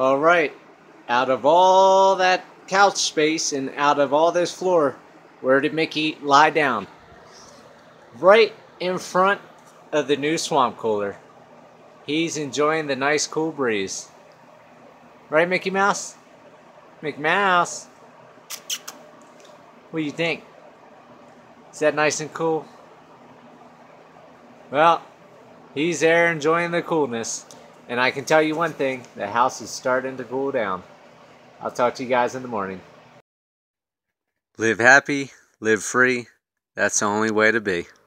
Alright, out of all that couch space and out of all this floor, where did Mickey lie down? Right in front of the new swamp cooler. He's enjoying the nice cool breeze. Right, Mickey Mouse? Mickey Mouse? What do you think? Is that nice and cool? Well, he's there enjoying the coolness. And I can tell you one thing, the house is starting to cool down. I'll talk to you guys in the morning. Live happy, live free. That's the only way to be.